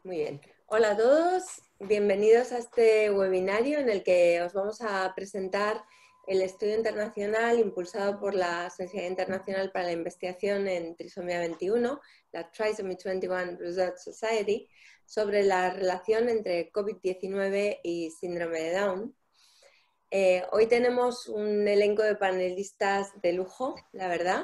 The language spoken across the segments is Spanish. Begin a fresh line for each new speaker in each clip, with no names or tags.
Muy bien. Hola a todos, bienvenidos a este webinario en el que os vamos a presentar el estudio internacional impulsado por la Sociedad Internacional para la Investigación en Trisomía 21, la Trisomy 21 Research Society, sobre la relación entre COVID-19 y síndrome de Down. Hoy tenemos un elenco de panelistas de lujo, la verdad.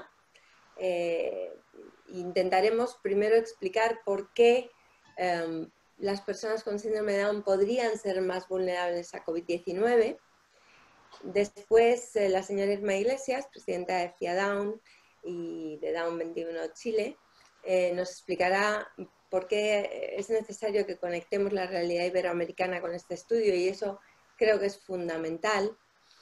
Intentaremos primero explicar por qué las personas con síndrome de Down podrían ser más vulnerables a COVID-19. Después, la señora Irma Iglesias, presidenta de FIA Down y de Down 21 Chile, nos explicará por qué es necesario que conectemos la realidad iberoamericana con este estudio, y eso creo que es fundamental.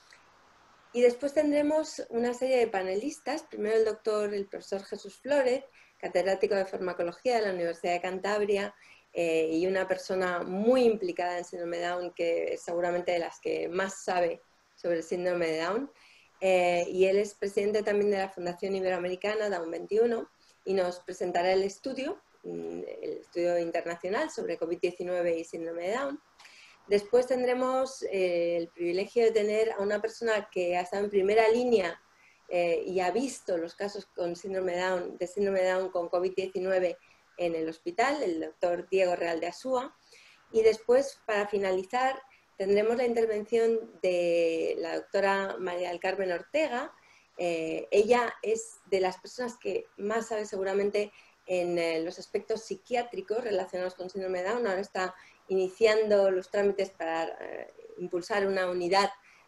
Y después tendremos una serie de panelistas, primero el profesor Jesús Flórez, catedrático de farmacología de la Universidad de Cantabria, y una persona muy implicada en síndrome de Down, que es seguramente de las que más sabe sobre el síndrome de Down, y él es presidente también de la Fundación Iberoamericana Down 21, y nos presentará el estudio internacional sobre COVID-19 y síndrome de Down. Después tendremos el privilegio de tener a una persona que ha estado en primera línea y ha visto los casos con síndrome de Down con COVID-19 en el hospital, el doctor Diego Real de Asúa. Y después, para finalizar, tendremos la intervención de la doctora María del Carmen Ortega. Ella es de las personas que más sabe seguramente en los aspectos psiquiátricos relacionados con síndrome de Down. Ahora está iniciando los trámites para impulsar una unidad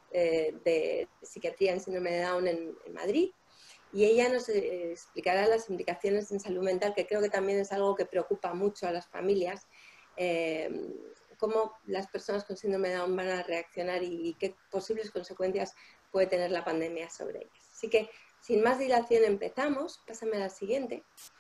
de psiquiatría en síndrome de Down en Madrid, y ella nos explicará las implicaciones en salud mental, que creo que también es algo que preocupa mucho a las familias, cómo las personas con síndrome de Down van a reaccionar y qué posibles consecuencias puede tener la pandemia sobre ellas. Así que, sin más dilación, empezamos. Pásame a la siguiente.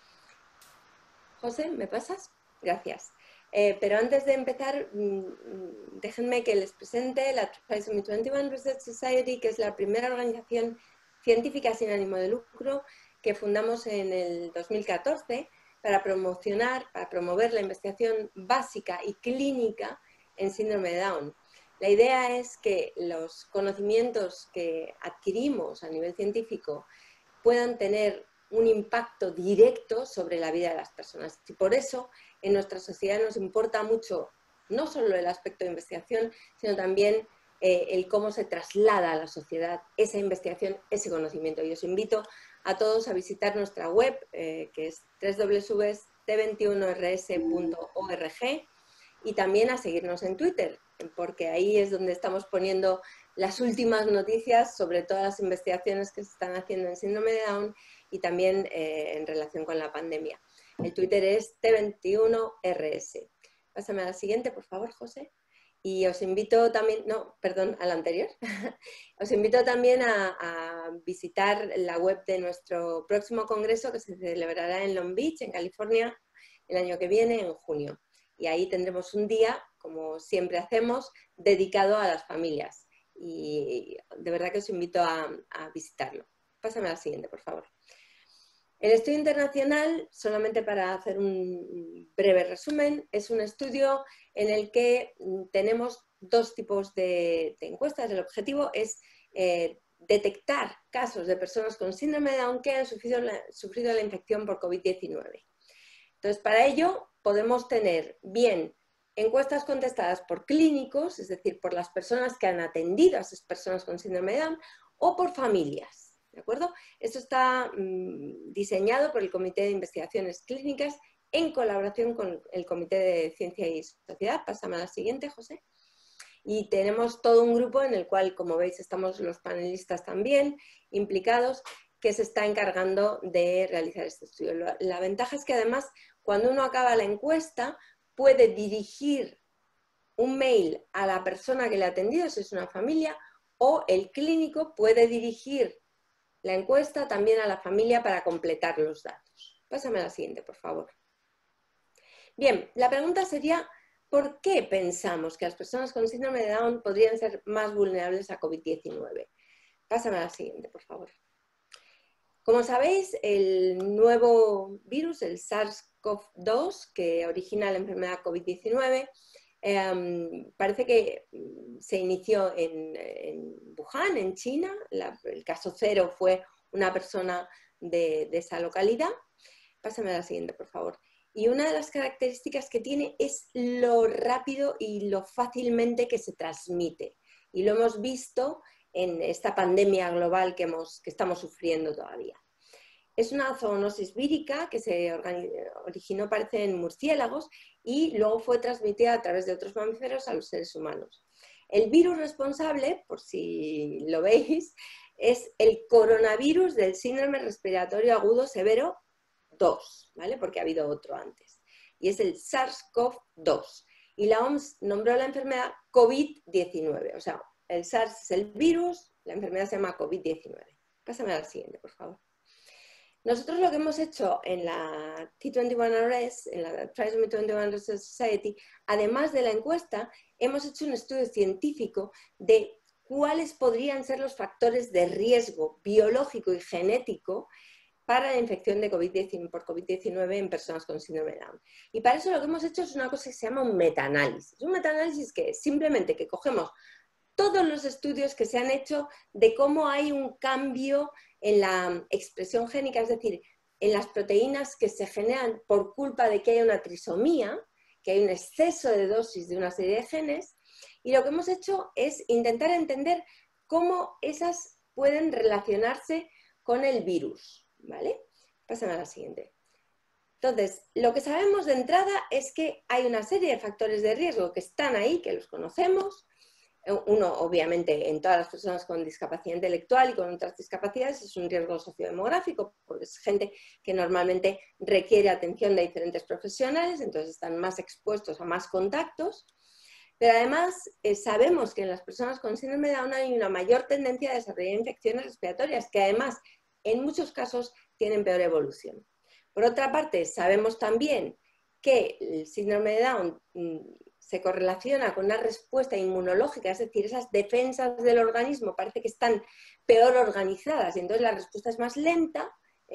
José, ¿me pasas? Gracias. Pero antes de empezar, déjenme que les presente la Trisomy 21 Research Society, que es la primera organización científica sin ánimo de lucro que fundamos en el 2014 para promover la investigación básica y clínica en síndrome de Down. La idea es que los conocimientos que adquirimos a nivel científico puedan tener un impacto directo sobre la vida de las personas. Y por eso en nuestra sociedad nos importa mucho no solo el aspecto de investigación, sino también el cómo se traslada a la sociedad esa investigación, ese conocimiento. Y os invito a todos a visitar nuestra web, que es www.t21rs.org, y también a seguirnos en Twitter, porque ahí es donde estamos poniendo las últimas noticias sobre todas las investigaciones que se están haciendo en síndrome de Down y también en relación con la pandemia. El Twitter es T21RS. Pásame a la siguiente, por favor, José. Y os invito también, no, perdón, a la anterior. Os invito también a visitar la web de nuestro próximo congreso, que se celebrará en Long Beach, en California, el año que viene, en junio. Y ahí tendremos un día, como siempre hacemos, dedicado a las familias. Y de verdad que os invito a visitarlo. Pásame a la siguiente, por favor. El estudio internacional, solamente para hacer un breve resumen, es un estudio en el que tenemos dos tipos de encuestas. El objetivo es detectar casos de personas con síndrome de Down que han sufrido la infección por COVID-19. Entonces, para ello podemos tener bien encuestas contestadas por clínicos, es decir, por las personas que han atendido a esas personas con síndrome de Down, o por familias. ¿De acuerdo? Esto está diseñado por el Comité de Investigaciones Clínicas en colaboración con el Comité de Ciencia y Sociedad. Pásame a la siguiente, José. Y tenemos todo un grupo en el cual, como veis, estamos los panelistas también implicados, que se está encargando de realizar este estudio. La ventaja es que además, cuando uno acaba la encuesta, puede dirigir un mail a la persona que le ha atendido, si es una familia, o el clínico puede dirigir la encuesta también a la familia para completar los datos. Pásame a la siguiente, por favor. Bien, la pregunta sería, ¿por qué pensamos que las personas con síndrome de Down podrían ser más vulnerables a COVID-19? Pásame a la siguiente, por favor. Como sabéis, el nuevo virus, el SARS-CoV-2, que origina la enfermedad COVID-19, parece que se inició en Wuhan, en China. El caso cero fue una persona de esa localidad. Pásame a la siguiente, por favor. Y una de las características que tiene es lo rápido y lo fácilmente que se transmite. Y lo hemos visto en esta pandemia global que estamos sufriendo todavía. Es una zoonosis vírica que se originó, parece, en murciélagos y luego fue transmitida a través de otros mamíferos a los seres humanos. El virus responsable, por si lo veis, es el coronavirus del síndrome respiratorio agudo severo 2, ¿vale? Porque ha habido otro antes. Y es el SARS-CoV-2. Y la OMS nombró la enfermedad COVID-19. O sea, el SARS es el virus, la enfermedad se llama COVID-19. Pásame a la siguiente, por favor. Nosotros lo que hemos hecho en la T21RS, en la Trisomy 21 Research Society, además de la encuesta, hemos hecho un estudio científico de cuáles podrían ser los factores de riesgo biológico y genético para la infección de por COVID-19 en personas con síndrome de Down. Y para eso lo que hemos hecho es una cosa que se llama un metaanálisis. Un metaanálisis que es simplemente que cogemos todos los estudios que se han hecho de cómo hay un cambio en la expresión génica, es decir, en las proteínas que se generan por culpa de que hay una trisomía, que hay un exceso de dosis de una serie de genes, y lo que hemos hecho es intentar entender cómo esas pueden relacionarse con el virus, ¿vale? Pásame a la siguiente. Entonces, lo que sabemos de entrada es que hay una serie de factores de riesgo que están ahí, que los conocemos. Uno, obviamente, en todas las personas con discapacidad intelectual y con otras discapacidades es un riesgo sociodemográfico, porque es gente que normalmente requiere atención de diferentes profesionales, entonces están más expuestos a más contactos. Pero además sabemos que en las personas con síndrome de Down hay una mayor tendencia a desarrollar infecciones respiratorias, que además en muchos casos tienen peor evolución. Por otra parte, sabemos también que el síndrome de Down se correlaciona con una respuesta inmunológica, es decir, esas defensas del organismo parece que están peor organizadas y entonces la respuesta es más lenta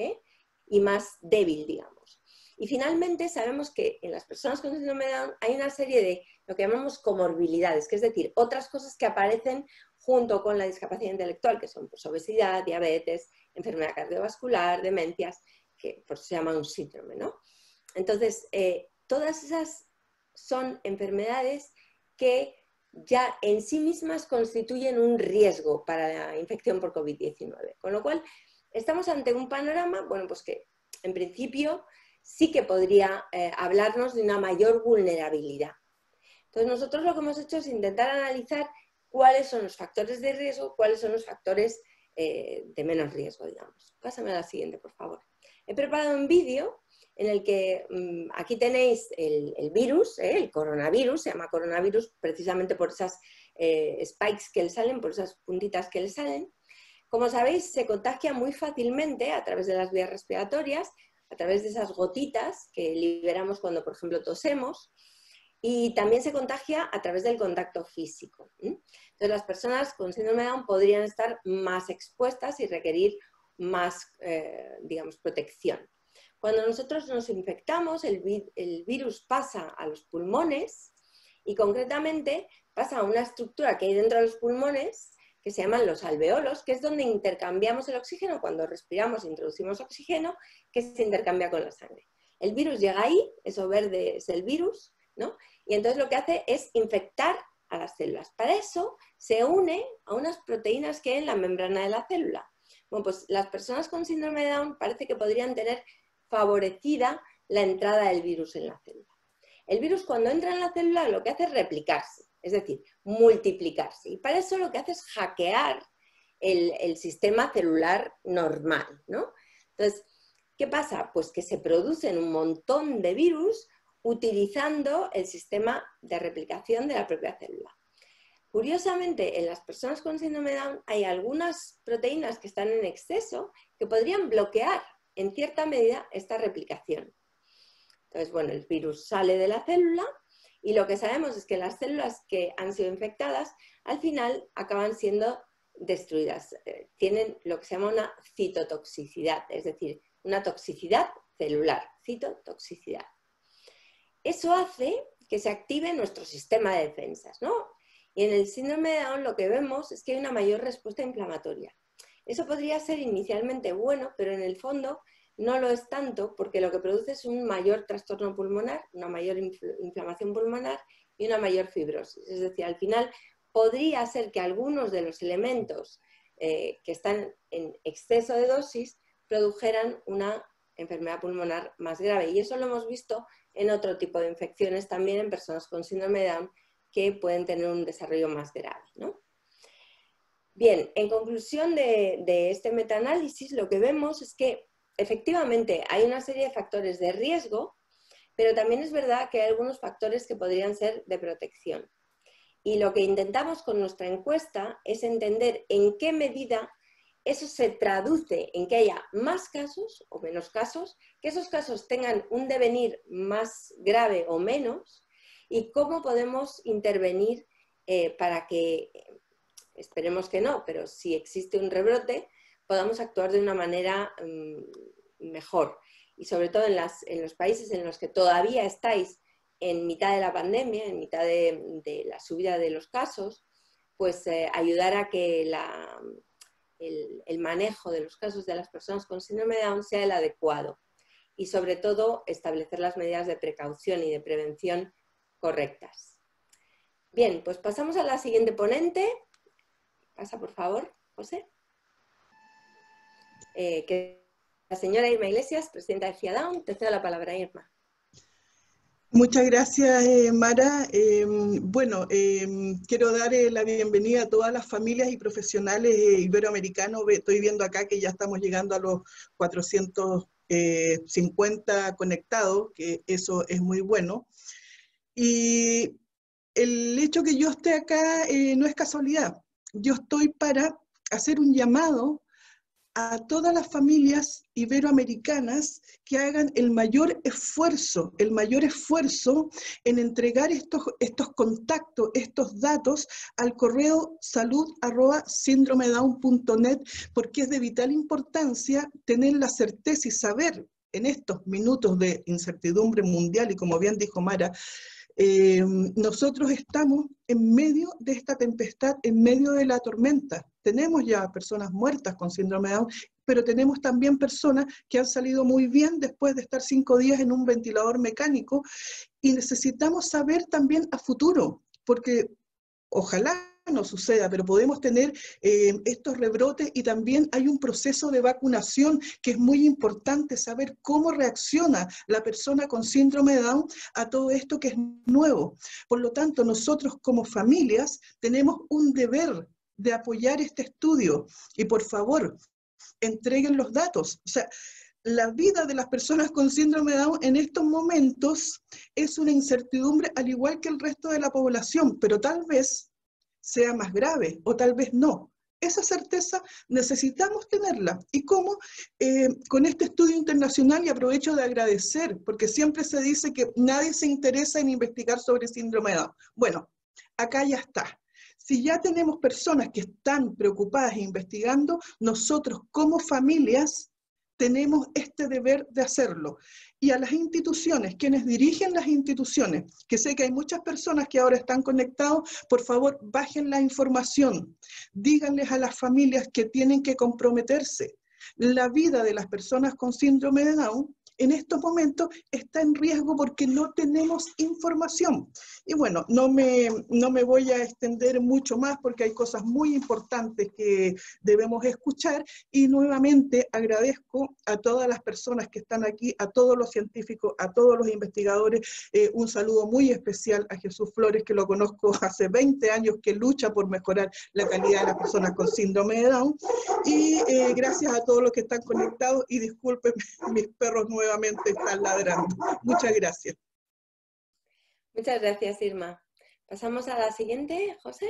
y más débil, digamos. Y finalmente sabemos que en las personas con síndrome de Down hay una serie de lo que llamamos comorbilidades, que es decir, otras cosas que aparecen junto con la discapacidad intelectual, que son pues, obesidad, diabetes, enfermedad cardiovascular, demencias, que pues, se llama un síndrome, ¿no? Entonces, todas esas son enfermedades que ya en sí mismas constituyen un riesgo para la infección por COVID-19. Con lo cual, estamos ante un panorama, bueno, pues que en principio sí que podría hablarnos de una mayor vulnerabilidad. Entonces, nosotros lo que hemos hecho es intentar analizar cuáles son los factores de riesgo, cuáles son los factores de menos riesgo, digamos. Pásame a la siguiente, por favor. He preparado un vídeo en el que aquí tenéis el virus, el coronavirus, se llama coronavirus precisamente por esas spikes que le salen, por esas puntitas que le salen. Como sabéis, se contagia muy fácilmente a través de las vías respiratorias, a través de esas gotitas que liberamos cuando, por ejemplo, tosemos, y también se contagia a través del contacto físico. Entonces, las personas con síndrome de Down podrían estar más expuestas y requerir más, digamos, protección. Cuando nosotros nos infectamos, el virus pasa a los pulmones y concretamente pasa a una estructura que hay dentro de los pulmones que se llaman los alveolos, que es donde intercambiamos el oxígeno cuando respiramos, introducimos oxígeno, que se intercambia con la sangre. El virus llega ahí, eso verde es el virus, ¿no? Y entonces lo que hace es infectar a las células. Para eso se une a unas proteínas que hay en la membrana de la célula. Bueno, pues las personas con síndrome de Down parece que podrían tener favorecida la entrada del virus en la célula. El virus cuando entra en la célula lo que hace es replicarse, es decir, multiplicarse. Y para eso lo que hace es hackear el sistema celular normal, ¿no? Entonces, ¿qué pasa? Pues que se producen un montón de virus utilizando el sistema de replicación de la propia célula. Curiosamente, en las personas con síndrome de Down hay algunas proteínas que están en exceso que podrían bloquear en cierta medida esta replicación. Entonces, bueno, el virus sale de la célula y lo que sabemos es que las células que han sido infectadas al final acaban siendo destruidas. Tienen lo que se llama una citotoxicidad, es decir, una toxicidad celular, citotoxicidad. Eso hace que se active nuestro sistema de defensas, ¿no? Y en el síndrome de Down lo que vemos es que hay una mayor respuesta inflamatoria. Eso podría ser inicialmente bueno, pero en el fondo no lo es tanto, porque lo que produce es un mayor trastorno pulmonar, una mayor inflamación pulmonar y una mayor fibrosis. Es decir, al final podría ser que algunos de los elementos que están en exceso de dosis produjeran una enfermedad pulmonar más grave. Y eso lo hemos visto en otro tipo de infecciones también en personas con síndrome de Down que pueden tener un desarrollo más grave, ¿no? Bien, en conclusión de este metaanálisis, lo que vemos es que efectivamente hay una serie de factores de riesgo, pero también es verdad que hay algunos factores que podrían ser de protección. Y lo que intentamos con nuestra encuesta es entender en qué medida eso se traduce en que haya más casos o menos casos, que esos casos tengan un devenir más grave o menos, y cómo podemos intervenir para que, esperemos que no, pero si existe un rebrote, podamos actuar de una manera mejor. Y sobre todo en los países en los que todavía estáis en mitad de la pandemia, en mitad de la subida de los casos, pues ayudar a que el manejo de los casos de las personas con síndrome de Down sea el adecuado. Y sobre todo establecer las medidas de precaución y de prevención correctas. Bien, pues pasamos a la siguiente ponente. Pasa, por favor, José. Que la señora Irma Iglesias, presidenta de FIA Down. Te cedo la palabra, Irma.
Muchas gracias, Mara. Quiero dar la bienvenida a todas las familias y profesionales iberoamericanos. Estoy viendo acá que ya estamos llegando a los 450 conectados, que eso es muy bueno. Y el hecho que yo esté acá no es casualidad. Yo estoy para hacer un llamado a todas las familias iberoamericanas que hagan el mayor esfuerzo en entregar estos contactos, estos datos al correo salud@síndromedown.net, porque es de vital importancia tener la certeza y saber en estos minutos de incertidumbre mundial, y como bien dijo Mara, nosotros estamos en medio de esta tempestad, en medio de la tormenta. Tenemos ya personas muertas con síndrome de Down, pero tenemos también personas que han salido muy bien después de estar 5 días en un ventilador mecánico, y necesitamos saber también a futuro, porque ojalá no suceda, pero podemos tener estos rebrotes, y también hay un proceso de vacunación que es muy importante saber cómo reacciona la persona con síndrome de Down a todo esto que es nuevo. Por lo tanto, nosotros como familias tenemos un deber de apoyar este estudio, y por favor, entreguen los datos. O sea, la vida de las personas con síndrome de Down en estos momentos es una incertidumbre al igual que el resto de la población, pero tal vez sea más grave o tal vez no. Esa certeza necesitamos tenerla. ¿Y cómo? Con este estudio internacional, y aprovecho de agradecer, porque siempre se dice que nadie se interesa en investigar sobre síndrome de Down. Bueno, acá ya está. Si ya tenemos personas que están preocupadas e investigando, nosotros como familias tenemos este deber de hacerlo. Y a las instituciones, quienes dirigen las instituciones, que sé que hay muchas personas que ahora están conectados, por favor, bajen la información. Díganles a las familias que tienen que comprometerse. La vida de las personas con síndrome de Down en estos momentos está en riesgo porque no tenemos información. Y bueno, no me voy a extender mucho más porque hay cosas muy importantes que debemos escuchar, y nuevamente agradezco a todas las personas que están aquí, a todos los científicos, a todos los investigadores. Un saludo muy especial a Jesús Flores, que lo conozco hace 20 años, que lucha por mejorar la calidad de las personas con síndrome de Down. Y gracias a todos los que están conectados, y disculpen, mis perros nuevamente están ladrando. Muchas gracias.
Muchas gracias, Irma. Pasamos a la siguiente, José.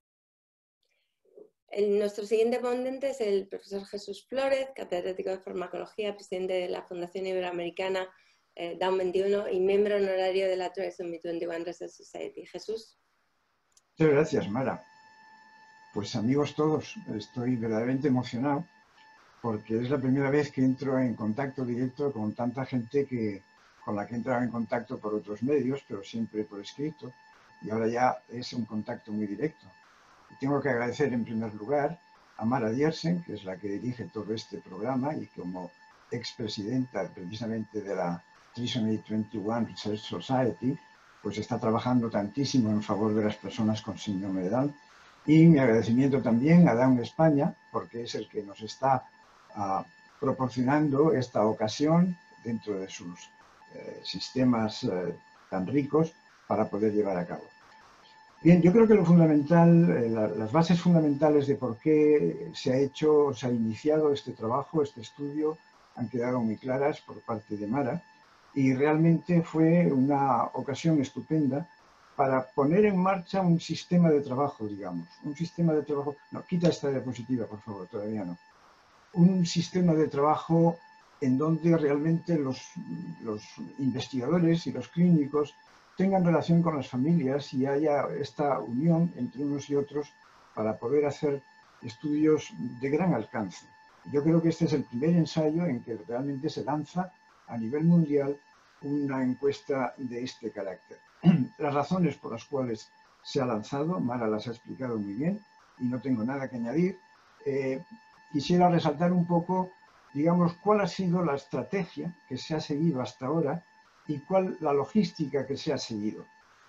Nuestro siguiente ponente es el profesor Jesús Flores, catedrático de farmacología, presidente de la Fundación Iberoamericana Down 21 y miembro honorario de la Trisomy 21 Research Society. Jesús.
Muchas gracias, Mara. Pues amigos todos, estoy verdaderamente emocionado porque es la primera vez que entro en contacto directo con tanta gente con la que he entrado en contacto por otros medios, pero siempre por escrito, y ahora ya es un contacto muy directo. Y tengo que agradecer en primer lugar a Mara Diersen, que es la que dirige todo este programa y como expresidenta precisamente de la Trisomy 21 Research Society, pues está trabajando tantísimo en favor de las personas con síndrome de Down. Y mi agradecimiento también a Down España, porque es el que nos está proporcionando esta ocasión dentro de sus sistemas tan ricos para poder llevar a cabo. Bien, yo creo que lo fundamental, las bases fundamentales de por qué se ha iniciado este trabajo, este estudio, han quedado muy claras por parte de Mara y realmente fue una ocasión estupenda para poner en marcha un sistema de trabajo, digamos. Un sistema de trabajo... No, quita esta diapositiva, por favor, todavía no. Un sistema de trabajo en donde realmente los investigadores y los clínicos tengan relación con las familias y haya esta unión entre unos y otros para poder hacer estudios de gran alcance. Yo creo que este es el primer ensayo en que realmente se lanza a nivel mundial una encuesta de este carácter. Las razones por las cuales se ha lanzado, Mara las ha explicado muy bien y no tengo nada que añadir. Quisiera resaltar un poco, digamos, cuál ha sido la estrategia que se ha seguido hasta ahora y cuál la logística que se ha seguido.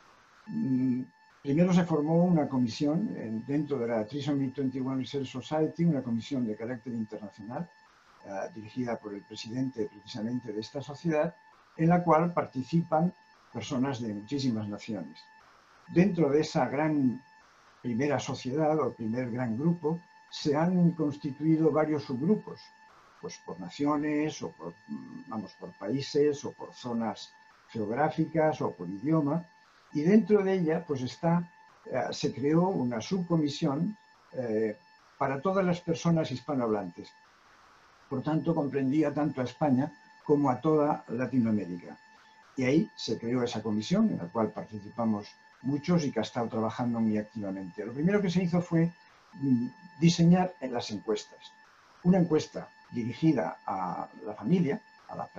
Primero se formó una comisión dentro de la Trisomy 21 Research Society, una comisión de carácter internacional, dirigida por el presidente precisamente de esta sociedad, en la cual participan personas de muchísimas naciones. Dentro de esa gran primera sociedad o primer gran grupo, se han constituido varios subgrupos, pues por naciones o por países o por zonas geográficas o por idioma, y dentro de ella pues se creó una subcomisión para todas las personas hispanohablantes. Por tanto, comprendía tanto a España como a toda Latinoamérica. Y ahí se creó esa comisión, en la cual participamos muchos y que ha estado trabajando muy activamente. Lo primero que se hizo fue diseñar las encuestas. Una encuesta dirigida a la familia, a las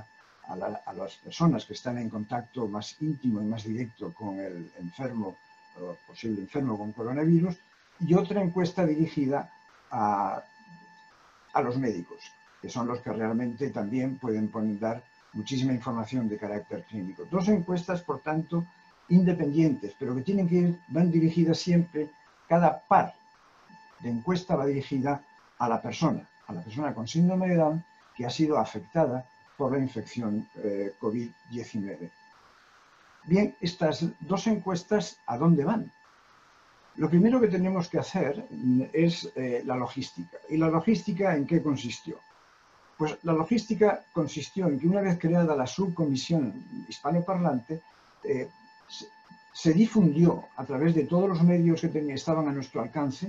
personas que están en contacto más íntimo y más directo con el enfermo, o posible enfermo con coronavirus, y otra encuesta dirigida a los médicos, que son los que realmente también pueden dar muchísima información de carácter clínico. Dos encuestas, por tanto, independientes, pero que van dirigidas siempre, cada par de encuesta va dirigida a la persona con síndrome de Down que ha sido afectada por la infección COVID-19. Bien, estas dos encuestas, ¿a dónde van? Lo primero que tenemos que hacer es la logística. ¿Y la logística en qué consistió? Pues la logística consistió en que una vez creada la subcomisión hispanoparlante, se difundió a través de todos los medios que estaban a nuestro alcance,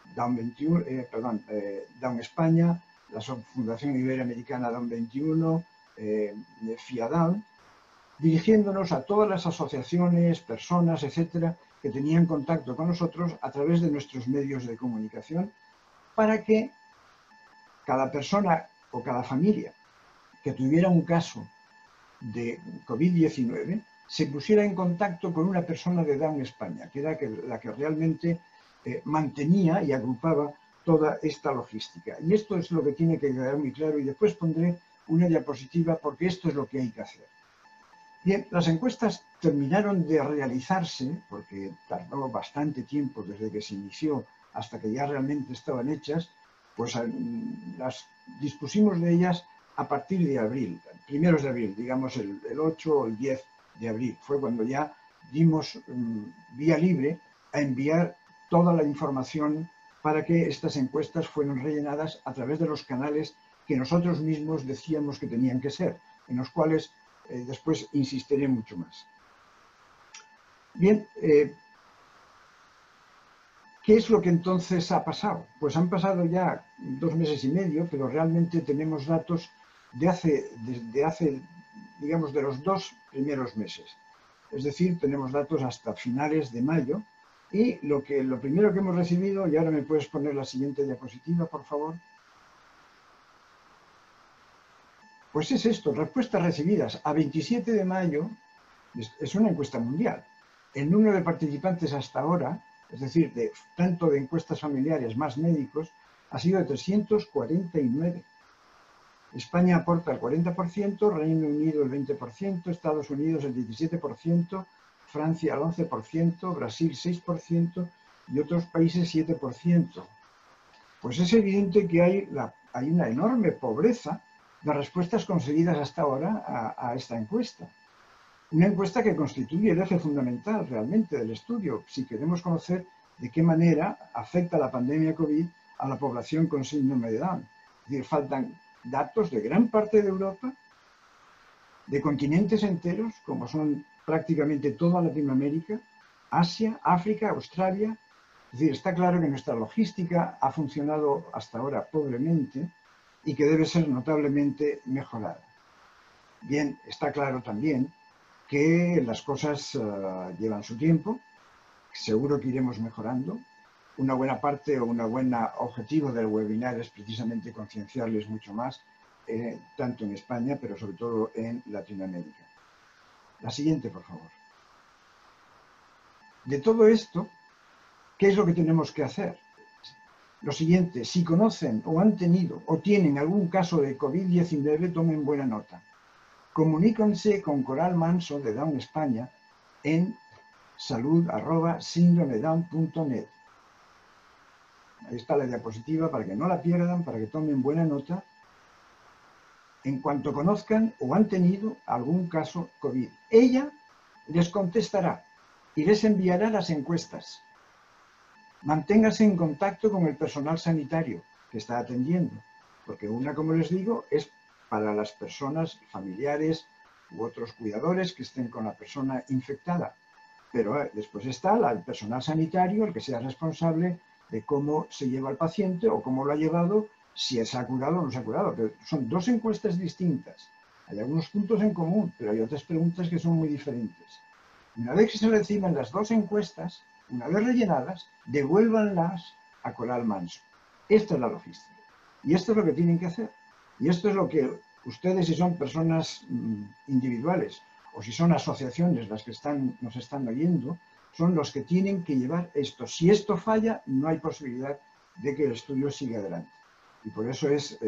Down España, la Fundación Iberoamericana Down 21, FIADown, dirigiéndonos a todas las asociaciones, personas, etcétera, que tenían contacto con nosotros a través de nuestros medios de comunicación, para que cada persona o cada familia que tuviera un caso de COVID-19 se pusiera en contacto con una persona de Down España, que era la que realmente mantenía y agrupaba toda esta logística. Y esto es lo que tiene que quedar muy claro, y después pondré una diapositiva porque esto es lo que hay que hacer. Bien, las encuestas terminaron de realizarse, porque tardó bastante tiempo desde que se inició hasta que ya realmente estaban hechas, pues las dispusimos de ellas a partir de abril, primeros de abril, digamos el 8 o el 10 de abril. Fue cuando ya dimos vía libre a enviar toda la información para que estas encuestas fueran rellenadas a través de los canales que nosotros mismos decíamos que tenían que ser, en los cuales después insistiré mucho más. Bien, ¿qué es lo que entonces ha pasado? Pues han pasado ya 2 meses y medio, pero realmente tenemos datos desde hace, digamos, de los 2 primeros meses. Es decir, tenemos datos hasta finales de mayo Y lo primero que hemos recibido, y ahora me puedes poner la siguiente diapositiva, por favor. Pues es esto, respuestas recibidas a 27 de mayo, es una encuesta mundial. El número de participantes hasta ahora, es decir, tanto de encuestas familiares más médicos, ha sido de 349. España aporta el 40%, Reino Unido el 20%, Estados Unidos el 17%, Francia el 11%, Brasil 6% y otros países 7%. Pues es evidente que hay una enorme pobreza de respuestas conseguidas hasta ahora a esta encuesta. Una encuesta que constituye el eje fundamental realmente del estudio, si queremos conocer de qué manera afecta la pandemia COVID a la población con síndrome de Down. Es decir, faltan datos de gran parte de Europa, de continentes enteros, como son prácticamente toda Latinoamérica, Asia, África, Australia. Es decir, está claro que nuestra logística ha funcionado hasta ahora pobremente y que debe ser notablemente mejorada. Bien, está claro también que las cosas llevan su tiempo, seguro que iremos mejorando. Una buena parte o un buen objetivo del webinar es precisamente concienciarles mucho más, tanto en España, pero sobre todo en Latinoamérica. La siguiente, por favor. De todo esto, ¿qué es lo que tenemos que hacer? Lo siguiente, si conocen o han tenido o tienen algún caso de COVID-19, tomen buena nota. Comuníquense con Coral Manso de Down España en salud@síndromedown.net. Ahí está la diapositiva para que no la pierdan, para que tomen buena nota. En cuanto conozcan o han tenido algún caso COVID, ella les contestará y les enviará las encuestas. Manténgase en contacto con el personal sanitario que está atendiendo, porque una, como les digo, es para las personas familiares u otros cuidadores que estén con la persona infectada. Pero después está el personal sanitario, el que sea responsable de cómo se lleva al paciente o cómo lo ha llevado, si se ha curado o no se ha curado. Pero son dos encuestas distintas. Hay algunos puntos en común, pero hay otras preguntas que son muy diferentes. Una vez que se reciban las dos encuestas, una vez rellenadas, devuélvanlas a Coral Manso. Esta es la logística. Y esto es lo que tienen que hacer. Y esto es lo que ustedes, si son personas individuales o si son asociaciones las que nos están oyendo, son los que tienen que llevar esto. Si esto falla, no hay posibilidad de que el estudio siga adelante. Y por eso les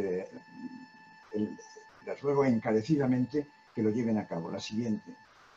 ruego encarecidamente que lo lleven a cabo. La siguiente.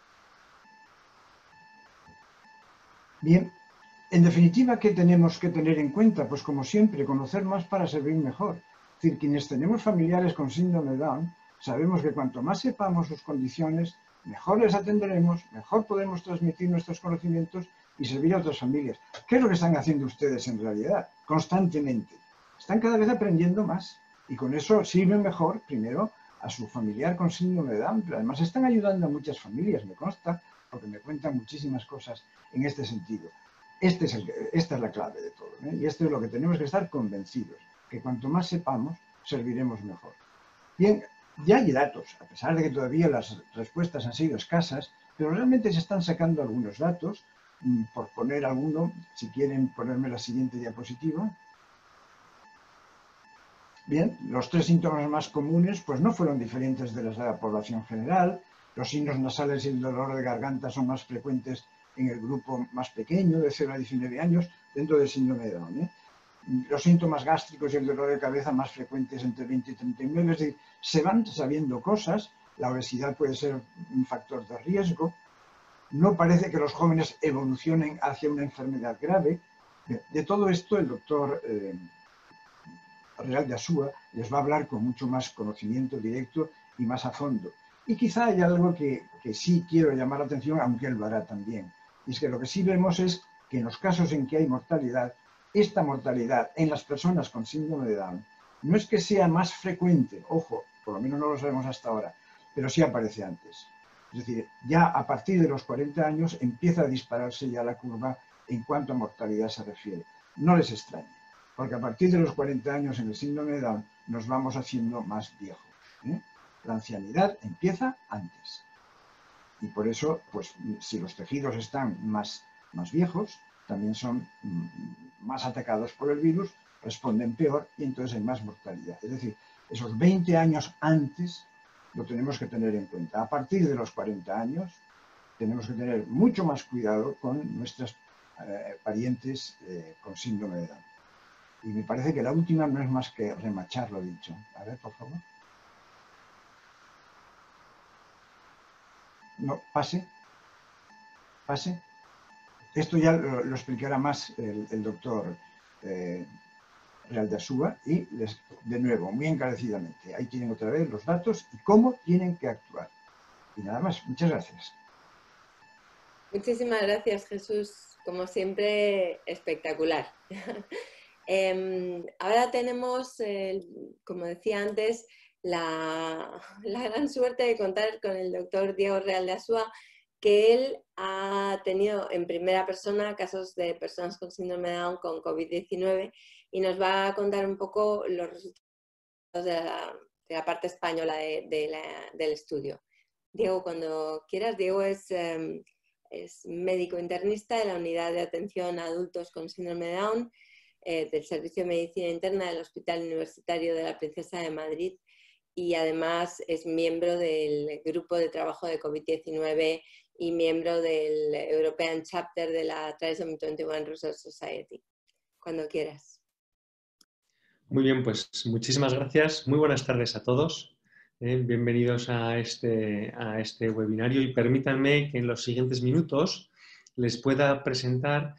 Bien, en definitiva, ¿qué tenemos que tener en cuenta? Pues como siempre, conocer más para servir mejor. Es decir, quienes tenemos familiares con síndrome de Down, sabemos que cuanto más sepamos sus condiciones, mejor les atenderemos, mejor podemos transmitir nuestros conocimientos y servir a otras familias. ¿Qué es lo que están haciendo ustedes en realidad? Constantemente. Están cada vez aprendiendo más y con eso sirven mejor, primero, a su familiar con síndrome de Down, pero además están ayudando a muchas familias, me consta, porque me cuentan muchísimas cosas en este sentido. Esta es la clave de todo, ¿eh? Y esto es lo que tenemos que estar convencidos, que cuanto más sepamos, serviremos mejor. Bien, ya hay datos, a pesar de que todavía las respuestas han sido escasas, pero realmente se están sacando algunos datos, por poner alguno, si quieren ponerme la siguiente diapositiva. Bien, los 3 síntomas más comunes pues no fueron diferentes de los de la población general. Los signos nasales y el dolor de garganta son más frecuentes en el grupo más pequeño, de 0 a 19 años, dentro del síndrome de Down, ¿eh? Los síntomas gástricos y el dolor de cabeza más frecuentes entre 20 y 39, es decir, se van sabiendo cosas. La obesidad puede ser un factor de riesgo. No parece que los jóvenes evolucionen hacia una enfermedad grave. De todo esto el doctor Real de Asúa les va a hablar con mucho más conocimiento directo y más a fondo. Y quizá hay algo que sí quiero llamar la atención, aunque él lo hará también. Y es que lo que sí vemos es que en los casos en que hay mortalidad, esta mortalidad en las personas con síndrome de Down no es que sea más frecuente, ojo, por lo menos no lo sabemos hasta ahora, pero sí aparece antes. Es decir, ya a partir de los 40 años empieza a dispararse ya la curva en cuanto a mortalidad se refiere. No les extrañe, porque a partir de los 40 años en el síndrome de Down nos vamos haciendo más viejos, ¿eh? La ancianidad empieza antes. Y por eso, pues, si los tejidos están más viejos, también son más atacados por el virus, responden peor y entonces hay más mortalidad. Es decir, esos 20 años antes lo tenemos que tener en cuenta. A partir de los 40 años tenemos que tener mucho más cuidado con nuestras parientes con síndrome de Down. Y me parece que la última no es más que remachar lo dicho. A ver, por favor. No, pase. Pase. Esto ya lo explicará más el doctor Real de Asúa y de nuevo, muy encarecidamente. Ahí tienen otra vez los datos y cómo tienen que actuar. Y nada más. Muchas gracias.
Muchísimas gracias, Jesús. Como siempre, espectacular. Ahora tenemos, como decía antes, la gran suerte de contar con el doctor Diego Real de Asúa, que él ha tenido en primera persona casos de personas con síndrome de Down con COVID-19 y nos va a contar un poco los resultados de la parte española del estudio. Diego, cuando quieras. Diego es médico internista de la Unidad de Atención a Adultos con Síndrome de Down del Servicio de Medicina Interna del Hospital Universitario de la Princesa de Madrid y además es miembro del grupo de trabajo de COVID-19 y miembro del European Chapter de la Trisomy 21 Research Society. Cuando quieras.
Muy bien, pues muchísimas gracias. Muy buenas tardes a todos. Bienvenidos a este webinario y permítanme que en los siguientes minutos les pueda presentar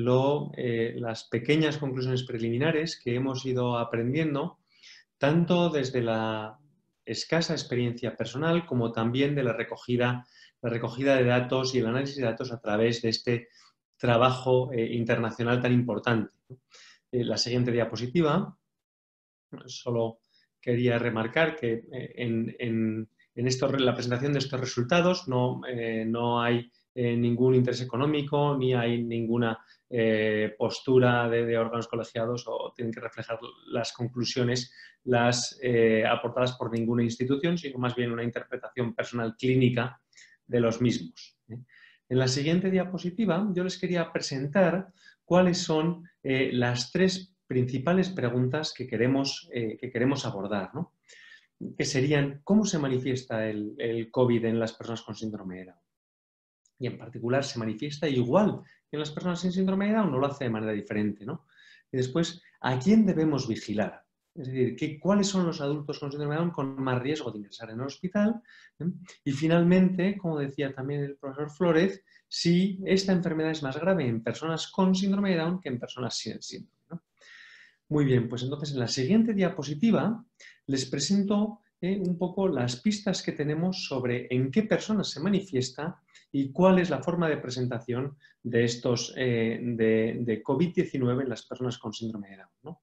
las pequeñas conclusiones preliminares que hemos ido aprendiendo, tanto desde la escasa experiencia personal como también de la recogida de datos y el análisis de datos a través de este trabajo internacional tan importante. La siguiente diapositiva. Solo quería remarcar que en la presentación de estos resultados no hay ningún interés económico ni hay ninguna postura de órganos colegiados o tienen que reflejar las conclusiones aportadas por ninguna institución, sino más bien una interpretación personal clínica de los mismos. En la siguiente diapositiva yo les quería presentar cuáles son las tres principales preguntas que queremos abordar, ¿no? Que serían cómo se manifiesta el COVID en las personas con síndrome de Down. Y en particular, ¿se manifiesta igual que en las personas sin síndrome de Down o lo hace de manera diferente, ¿no? Y después, ¿a quién debemos vigilar? Es decir, ¿cuáles son los adultos con síndrome de Down con más riesgo de ingresar en el hospital? Y finalmente, como decía también el profesor Flórez, si esta enfermedad es más grave en personas con síndrome de Down que en personas sin el síndrome, ¿no? Muy bien, pues entonces en la siguiente diapositiva les presento un poco las pistas que tenemos sobre en qué personas se manifiesta y cuál es la forma de presentación de estos de COVID-19 en las personas con síndrome de Down, ¿no?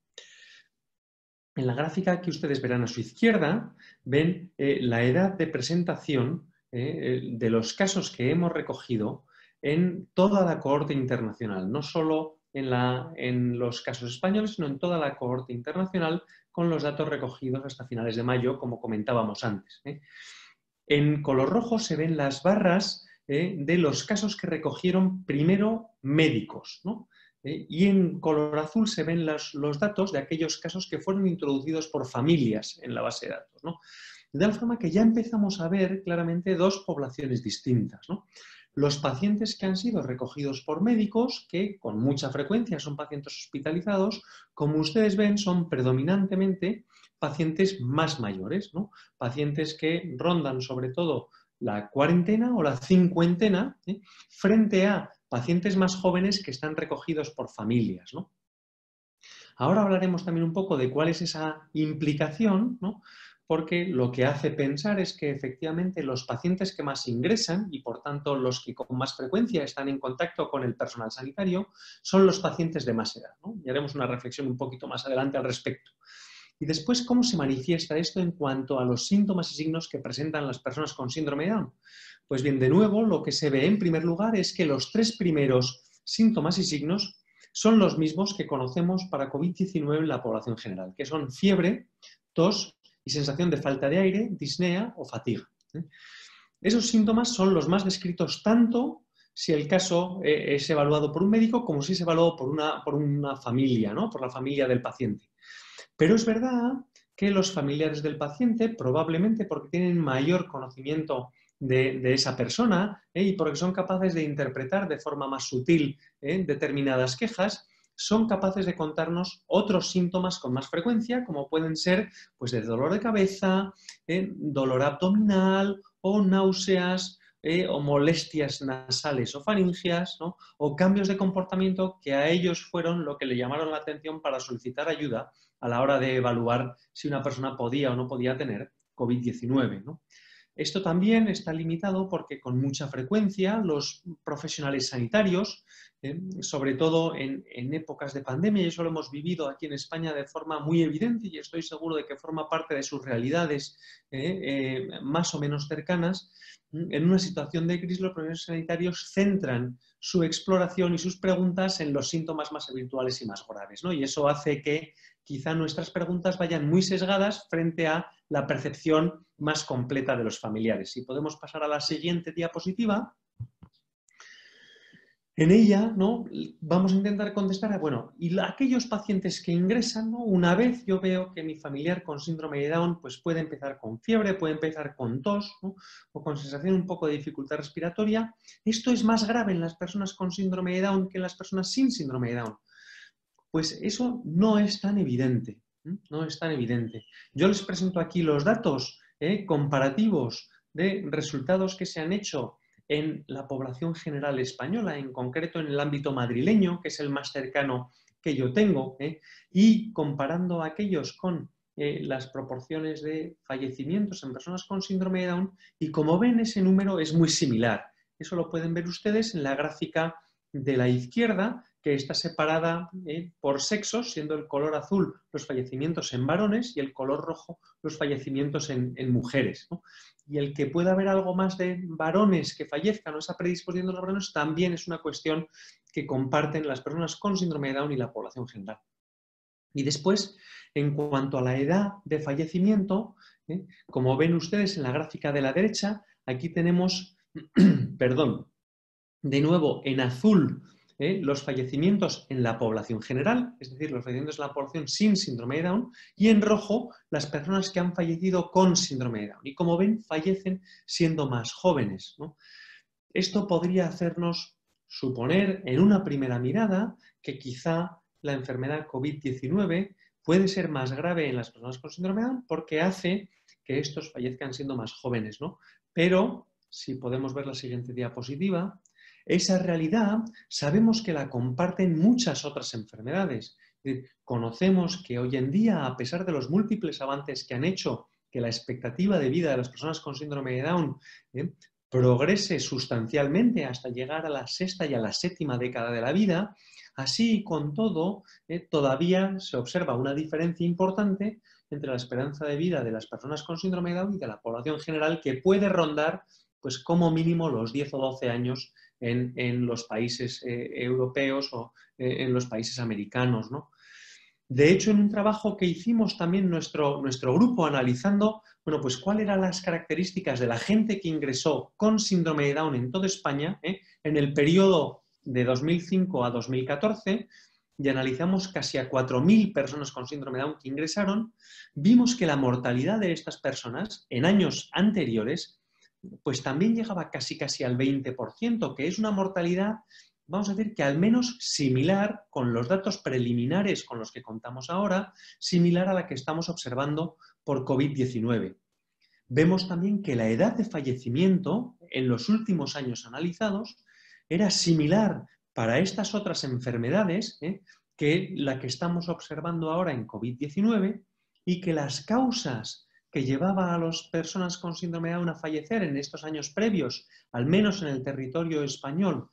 En la gráfica que ustedes verán a su izquierda ven la edad de presentación de los casos que hemos recogido en toda la cohorte internacional, no solo en los casos españoles, sino en toda la cohorte internacional con los datos recogidos hasta finales de mayo, como comentábamos antes. En color rojo se ven las barras de los casos que recogieron primero médicos, ¿no? Y en color azul se ven los datos de aquellos casos que fueron introducidos por familias en la base de datos, ¿no? De tal forma que ya empezamos a ver claramente dos poblaciones distintas, ¿no? Los pacientes que han sido recogidos por médicos, que con mucha frecuencia son pacientes hospitalizados, como ustedes ven, son predominantemente pacientes más mayores, ¿no? Pacientes que rondan sobre todo la cuarentena o la cincuentena, frente a pacientes más jóvenes que están recogidos por familias, ¿no? Ahora hablaremos también un poco de cuál es esa implicación, ¿no? Porque lo que hace pensar es que efectivamente los pacientes que más ingresan y por tanto los que con más frecuencia están en contacto con el personal sanitario son los pacientes de más edad, ¿no? Y haremos una reflexión un poquito más adelante al respecto. Y después, ¿cómo se manifiesta esto en cuanto a los síntomas y signos que presentan las personas con síndrome de Down? Pues bien, de nuevo, lo que se ve en primer lugar es que los tres primeros síntomas y signos son los mismos que conocemos para COVID-19 en la población general, que son fiebre, tos y sensación de falta de aire, disnea o fatiga. Esos síntomas son los más descritos tanto si el caso es evaluado por un médico como si es evaluado por una familia, ¿no? Por la familia del paciente. Pero es verdad que los familiares del paciente, probablemente porque tienen mayor conocimiento de esa persona y porque son capaces de interpretar de forma más sutil determinadas quejas, son capaces de contarnos otros síntomas con más frecuencia, como pueden ser pues, de dolor de cabeza, dolor abdominal o náuseas, o molestias nasales o faringias, ¿no? O cambios de comportamiento que a ellos fueron lo que le llamaron la atención para solicitar ayuda a la hora de evaluar si una persona podía o no podía tener COVID-19, ¿no? Esto también está limitado porque con mucha frecuencia los profesionales sanitarios, sobre todo en épocas de pandemia, y eso lo hemos vivido aquí en España de forma muy evidente y estoy seguro de que forma parte de sus realidades más o menos cercanas, en una situación de crisis los profesionales sanitarios centran su exploración y sus preguntas en los síntomas más habituales y más graves, ¿no? Y eso hace que quizá nuestras preguntas vayan muy sesgadas frente a la percepción más completa de los familiares. Si podemos pasar a la siguiente diapositiva. En ella, ¿no? Vamos a intentar contestar a, bueno, y aquellos pacientes que ingresan, ¿no? Una vez yo veo que mi familiar con síndrome de Down pues puede empezar con fiebre, puede empezar con tos, ¿no? O con sensación un poco de dificultad respiratoria. Esto es más grave en las personas con síndrome de Down que en las personas sin síndrome de Down. Pues eso no es tan evidente, no es tan evidente. Yo les presento aquí los datos comparativos de resultados que se han hecho en la población general española, en concreto en el ámbito madrileño, que es el más cercano que yo tengo, y comparando aquellos con las proporciones de fallecimientos en personas con síndrome de Down, y como ven ese número es muy similar. Eso lo pueden ver ustedes en la gráfica de la izquierda, que está separada por sexos, siendo el color azul los fallecimientos en varones y el color rojo los fallecimientos en mujeres, ¿no? Y el que pueda haber algo más de varones que fallezcan o esa predisposición de los varones también es una cuestión que comparten las personas con síndrome de Down y la población general. Y después, en cuanto a la edad de fallecimiento, como ven ustedes en la gráfica de la derecha, aquí tenemos, perdón, de nuevo en azul, los fallecimientos en la población general, es decir, los fallecimientos en la población sin síndrome de Down, y en rojo las personas que han fallecido con síndrome de Down. Y como ven, fallecen siendo más jóvenes, ¿no? Esto podría hacernos suponer en una primera mirada que quizá la enfermedad COVID-19 puede ser más grave en las personas con síndrome de Down porque hace que estos fallezcan siendo más jóvenes, ¿no? Pero, si podemos ver la siguiente diapositiva, esa realidad sabemos que la comparten muchas otras enfermedades. Es decir, conocemos que hoy en día, a pesar de los múltiples avances que han hecho que la expectativa de vida de las personas con síndrome de Down progrese sustancialmente hasta llegar a la sexta y a la séptima década de la vida, así con todo, todavía se observa una diferencia importante entre la esperanza de vida de las personas con síndrome de Down y de la población general, que puede rondar pues como mínimo los 10 o 12 años en los países europeos o en los países americanos, ¿no? De hecho, en un trabajo que hicimos también nuestro grupo analizando, bueno, pues cuáles eran las características de la gente que ingresó con síndrome de Down en toda España en el periodo de 2005 a 2014, y analizamos casi a 4.000 personas con síndrome de Down que ingresaron, vimos que la mortalidad de estas personas en años anteriores pues también llegaba casi al 20%, que es una mortalidad, vamos a decir que al menos similar, con los datos preliminares con los que contamos ahora, similar a la que estamos observando por COVID-19. Vemos también que la edad de fallecimiento en los últimos años analizados era similar para estas otras enfermedades que la que estamos observando ahora en COVID-19, y que las causas que llevaba a las personas con síndrome de Down a fallecer en estos años previos, al menos en el territorio español,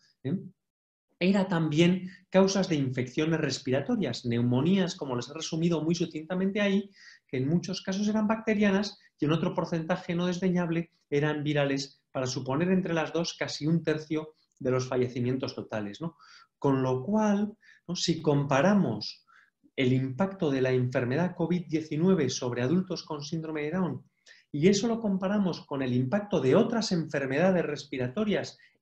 era también causas de infecciones respiratorias, neumonías, como les he resumido muy sucintamente ahí, que en muchos casos eran bacterianas y en otro porcentaje no desdeñable eran virales, para suponer entre las dos casi 1/3 de los fallecimientos totales, ¿no? Con lo cual, ¿no?, si comparamos el impacto de la enfermedad COVID-19 sobre adultos con síndrome de Down, y eso lo comparamos con el impacto de otras enfermedades respiratorias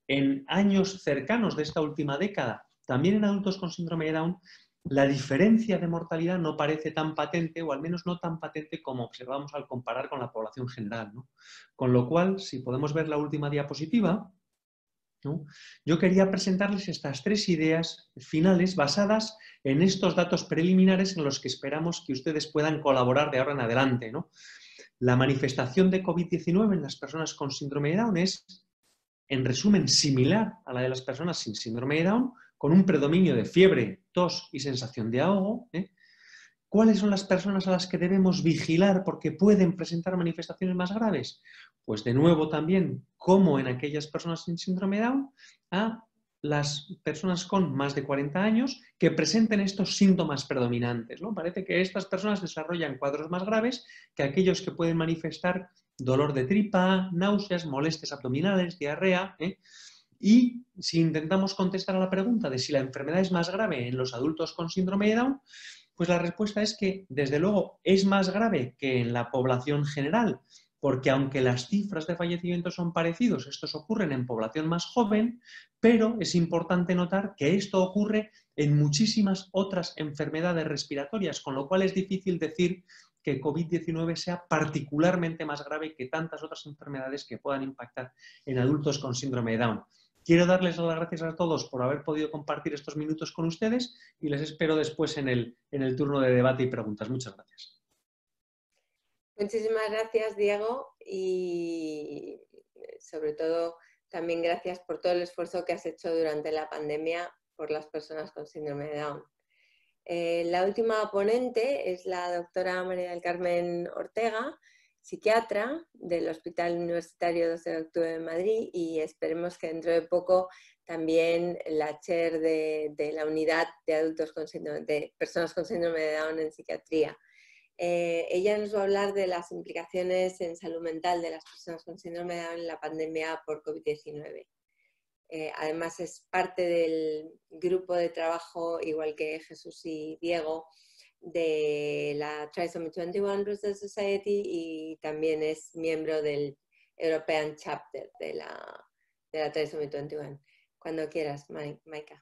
en años cercanos de esta última década, también en adultos con síndrome de Down, la diferencia de mortalidad no parece tan patente, o al menos no tan patente como observamos al comparar con la población general, ¿no? Con lo cual, si podemos ver la última diapositiva, ¿no? Yo quería presentarles estas 3 ideas finales basadas en estos datos preliminares en los que esperamos que ustedes puedan colaborar de ahora en adelante, ¿no? La manifestación de COVID-19 en las personas con síndrome de Down es, en resumen, similar a la de las personas sin síndrome de Down, con un predominio de fiebre, tos y sensación de ahogo. ¿Cuáles son las personas a las que debemos vigilar porque pueden presentar manifestaciones más graves? Pues de nuevo también, como en aquellas personas sin síndrome de Down, a las personas con más de 40 años que presenten estos síntomas predominantes, ¿no? Parece que estas personas desarrollan cuadros más graves que aquellos que pueden manifestar dolor de tripa, náuseas, molestias abdominales, diarrea. Y si intentamos contestar a la pregunta de si la enfermedad es más grave en los adultos con síndrome de Down, pues la respuesta es que, desde luego, es más grave que en la población general, porque aunque las cifras de fallecimiento son parecidos, estos ocurren en población más joven, pero es importante notar que esto ocurre en muchísimas otras enfermedades respiratorias, con lo cual es difícil decir que COVID-19 sea particularmente más grave que tantas otras enfermedades que puedan impactar en adultos con síndrome de Down. Quiero darles las gracias a todos por haber podido compartir estos minutos con ustedes y les espero después en el turno de debate y preguntas. Muchas gracias.
Muchísimas gracias, Diego, y sobre todo también gracias por todo el esfuerzo que has hecho durante la pandemia por las personas con síndrome de Down. La última ponente es la doctora María del Carmen Ortega, psiquiatra del Hospital Universitario 12 de Octubre de Madrid, y esperemos que dentro de poco también la chair de la unidad de adultos con síndrome, de personas con síndrome de Down en psiquiatría. Ella nos va a hablar de las implicaciones en salud mental de las personas con síndrome de Down en la pandemia por COVID-19. Además es parte del grupo de trabajo, igual que Jesús y Diego, de la Trisomy 21 Bristol Society, y también es miembro del European Chapter de la Trisomy 21. Cuando quieras, Maika.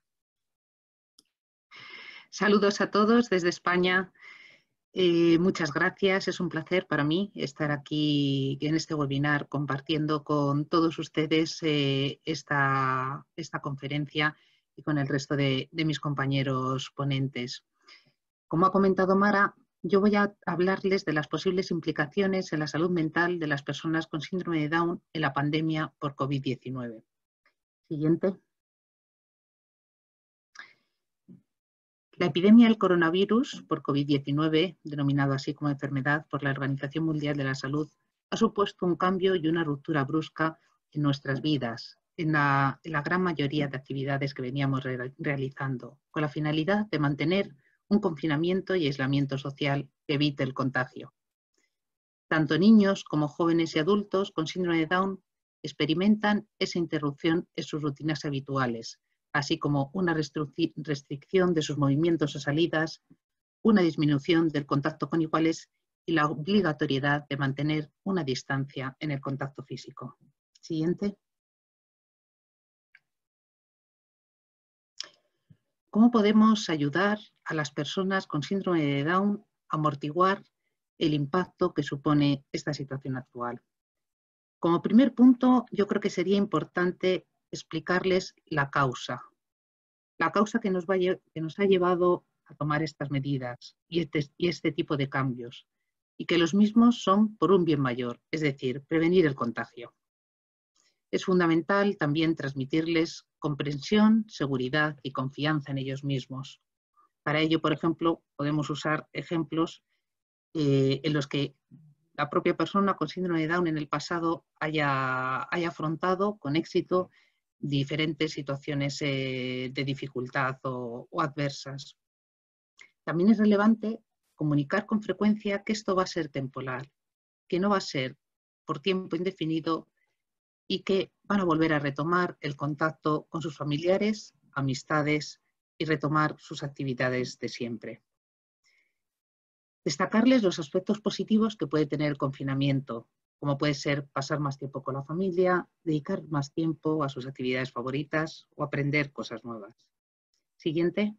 Saludos a todos desde España. Muchas gracias, es un placer para mí estar aquí en este webinar compartiendo con todos ustedes esta conferencia y con el resto de mis compañeros ponentes. Como ha comentado Mara, yo voy a hablarles de las posibles implicaciones en la salud mental de las personas con síndrome de Down en la pandemia por COVID-19. Siguiente. La epidemia del coronavirus por COVID-19, denominado así como enfermedad por la Organización Mundial de la Salud, ha supuesto un cambio y una ruptura brusca en nuestras vidas, en la gran mayoría de actividades que veníamos realizando, con la finalidad de mantener un confinamiento y aislamiento social que evite el contagio. Tanto niños como jóvenes y adultos con síndrome de Down experimentan esa interrupción en sus rutinas habituales, así como una restricción de sus movimientos o salidas, una disminución del contacto con iguales y la obligatoriedad de mantener una distancia en el contacto físico. Siguiente. ¿Cómo podemos ayudar a las personas con síndrome de Down a amortiguar el impacto que supone esta situación actual? Como primer punto, yo creo que sería importante explicarles la causa que nos ha llevado a tomar estas medidas y este tipo de cambios, y que los mismos son por un bien mayor, es decir, prevenir el contagio. Es fundamental también transmitirles comprensión, seguridad y confianza en ellos mismos. Para ello, por ejemplo, podemos usar ejemplos en los que la propia persona con síndrome de Down en el pasado haya afrontado con éxito diferentes situaciones de dificultad o adversas. También es relevante comunicar con frecuencia que esto va a ser temporal, que no va a ser por tiempo indefinido y que van a volver a retomar el contacto con sus familiares, amistades y retomar sus actividades de siempre. Destacarles los aspectos positivos que puede tener el confinamiento, como puede ser pasar más tiempo con la familia, dedicar más tiempo a sus actividades favoritas o aprender cosas nuevas. Siguiente.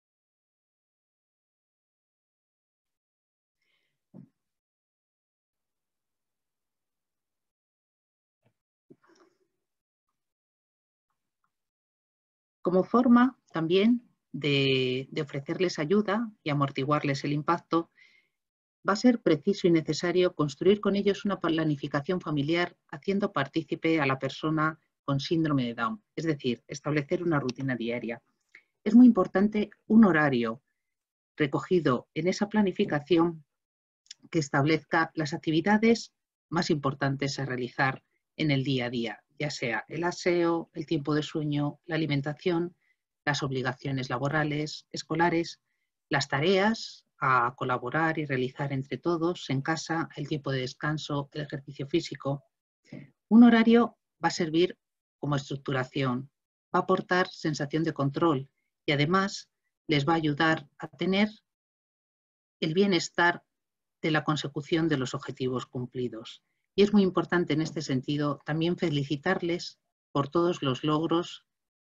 Como forma también de ofrecerles ayuda y amortiguarles el impacto, va a ser preciso y necesario construir con ellos una planificación familiar haciendo partícipe a la persona con síndrome de Down, es decir, establecer una rutina diaria. Es muy importante un horario recogido en esa planificación que establezca las actividades más importantes a realizar en el día a día, ya sea el aseo, el tiempo de sueño, la alimentación, las obligaciones laborales, escolares, las tareas a colaborar y realizar entre todos en casa, el tiempo de descanso, el ejercicio físico. Un horario va a servir como estructuración, va a aportar sensación de control y además les va a ayudar a tener el bienestar de la consecución de los objetivos cumplidos. Y es muy importante en este sentido también felicitarles por todos los logros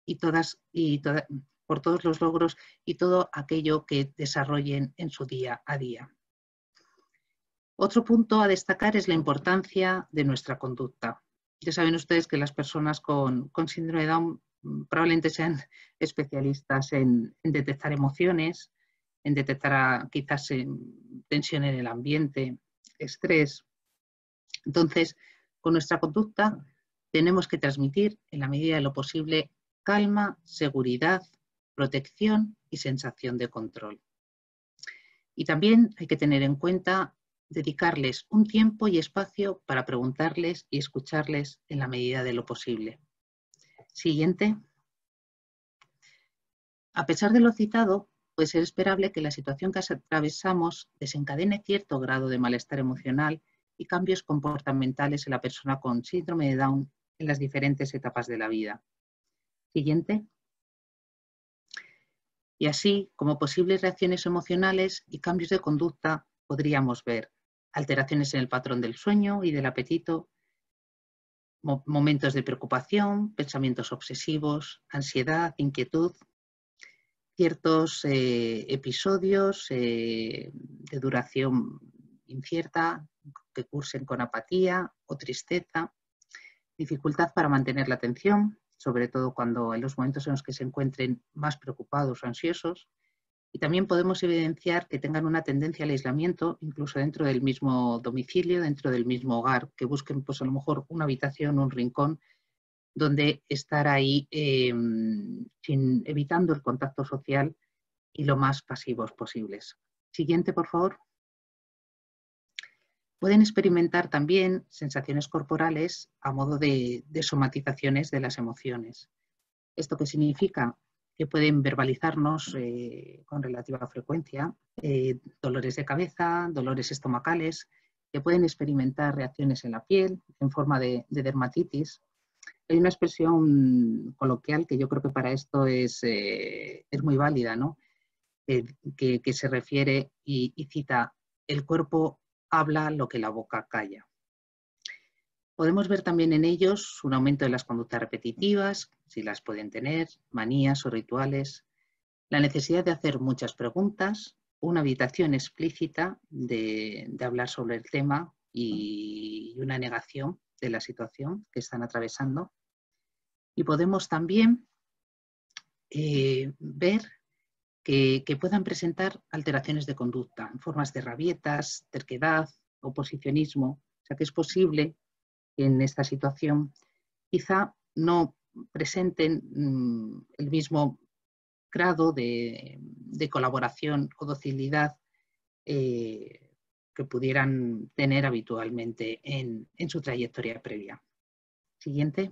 por todos los logros y todo aquello que desarrollen en su día a día. Otro punto a destacar es la importancia de nuestra conducta. Ya saben ustedes que las personas con síndrome de Down probablemente sean especialistas en detectar emociones, en detectar quizás tensión en el ambiente, estrés. Entonces, con nuestra conducta tenemos que transmitir, en la medida de lo posible, calma, seguridad, protección y sensación de control. Y también hay que tener en cuenta dedicarles un tiempo y espacio para preguntarles y escucharles en la medida de lo posible. Siguiente. A pesar de lo citado, puede ser esperable que la situación que atravesamos desencadene cierto grado de malestar emocional y cambios comportamentales en la persona con síndrome de Down en las diferentes etapas de la vida. Siguiente. Y así, como posibles reacciones emocionales y cambios de conducta, podríamos ver alteraciones en el patrón del sueño y del apetito, momentos de preocupación, pensamientos obsesivos, ansiedad, inquietud, ciertos episodios de duración incierta que cursen con apatía o tristeza, dificultad para mantener la atención, sobre todo cuando en los momentos en los que se encuentren más preocupados o ansiosos, y también podemos evidenciar que tengan una tendencia al aislamiento, incluso dentro del mismo domicilio, dentro del mismo hogar, que busquen pues a lo mejor una habitación, un rincón, donde estar ahí evitando el contacto social y lo más pasivos posibles. Siguiente, por favor. Pueden experimentar también sensaciones corporales a modo de somatizaciones de las emociones. ¿Esto qué significa? Que pueden verbalizarnos con relativa frecuencia dolores de cabeza, dolores estomacales, que pueden experimentar reacciones en la piel en forma de dermatitis. Hay una expresión coloquial que yo creo que para esto es muy válida, ¿no? Que se refiere y cita: el cuerpo habla lo que la boca calla. Podemos ver también en ellos un aumento de las conductas repetitivas, si las pueden tener, manías o rituales, la necesidad de hacer muchas preguntas, una evitación explícita de hablar sobre el tema y una negación de la situación que están atravesando. Y podemos también ver que puedan presentar alteraciones de conducta, en formas de rabietas, terquedad, oposicionismo. O sea que es posible que en esta situación quizá no presenten el mismo grado de colaboración o docilidad que pudieran tener habitualmente en su trayectoria previa. Siguiente.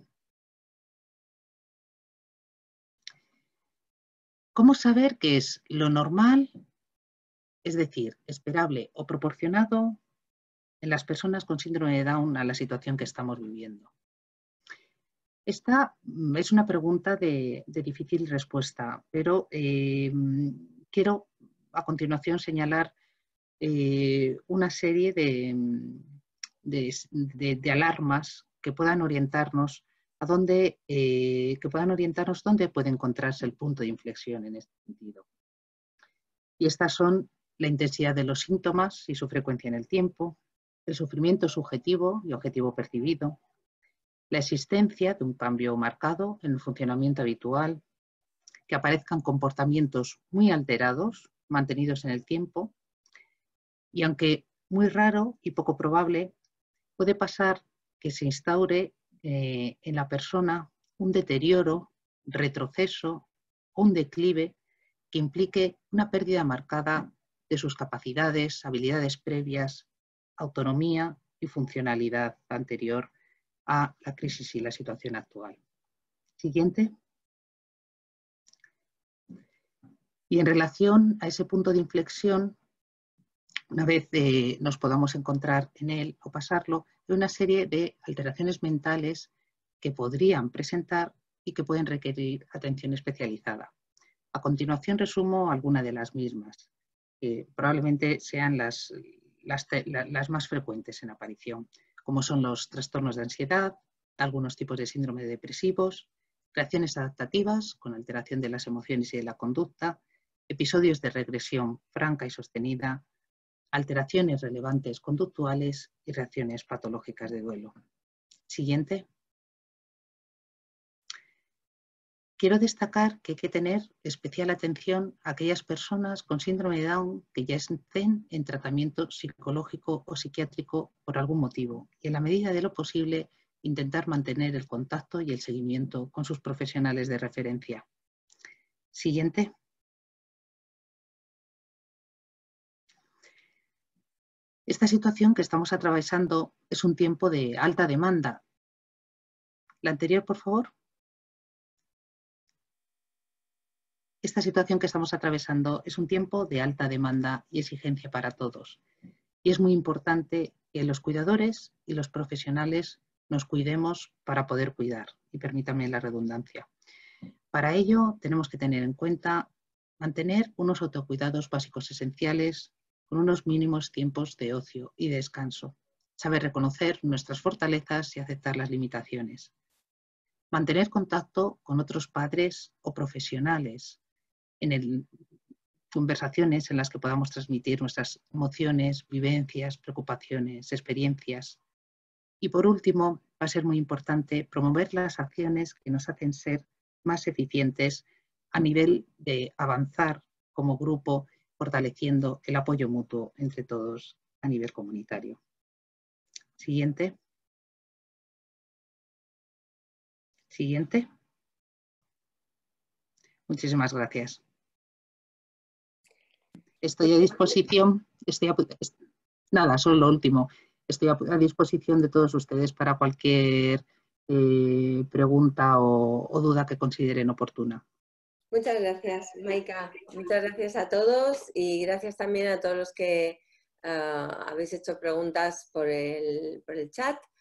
¿Cómo saber qué es lo normal, es decir, esperable o proporcionado en las personas con síndrome de Down a la situación que estamos viviendo? Esta es una pregunta de difícil respuesta, pero quiero a continuación señalar una serie de alarmas que puedan orientarnos a dónde puede encontrarse el punto de inflexión en este sentido. Y estas son la intensidad de los síntomas y su frecuencia en el tiempo, el sufrimiento subjetivo y objetivo percibido, la existencia de un cambio marcado en el funcionamiento habitual, que aparezcan comportamientos muy alterados, mantenidos en el tiempo, y aunque muy raro y poco probable, puede pasar que se instaure en la persona un deterioro, retroceso o un declive que implique una pérdida marcada de sus capacidades, habilidades previas, autonomía y funcionalidad anterior a la crisis y la situación actual. Siguiente. Y en relación a ese punto de inflexión, una vez nos podamos encontrar en él o pasarlo, hay una serie de alteraciones mentales que podrían presentar y que pueden requerir atención especializada. A continuación resumo algunas de las mismas, que probablemente sean las más frecuentes en aparición, como son los trastornos de ansiedad, algunos tipos de síndrome depresivos, reacciones adaptativas con alteración de las emociones y de la conducta, episodios de regresión franca y sostenida, alteraciones relevantes conductuales y reacciones patológicas de duelo. Siguiente. Quiero destacar que hay que tener especial atención a aquellas personas con síndrome de Down que ya estén en tratamiento psicológico o psiquiátrico por algún motivo y en la medida de lo posible intentar mantener el contacto y el seguimiento con sus profesionales de referencia. Siguiente. Esta situación que estamos atravesando es un tiempo de alta demanda. La anterior, por favor. Esta situación que estamos atravesando es un tiempo de alta demanda y exigencia para todos. Y es muy importante que los cuidadores y los profesionales nos cuidemos para poder cuidar. Y permítanme la redundancia. Para ello tenemos que tener en cuenta mantener unos autocuidados básicos esenciales con unos mínimos tiempos de ocio y descanso. Saber reconocer nuestras fortalezas y aceptar las limitaciones. Mantener contacto con otros padres o profesionales en conversaciones en las que podamos transmitir nuestras emociones, vivencias, preocupaciones, experiencias. Y por último, va a ser muy importante promover las acciones que nos hacen ser más eficientes a nivel de avanzar como grupo, fortaleciendo el apoyo mutuo entre todos a nivel comunitario. Siguiente. Siguiente. Muchísimas gracias. Estoy a disposición, nada, solo lo último. Estoy a disposición de todos ustedes para cualquier pregunta o duda que consideren oportuna.
Muchas gracias, Maika. Muchas gracias a todos y gracias también a todos los que habéis hecho preguntas por el chat.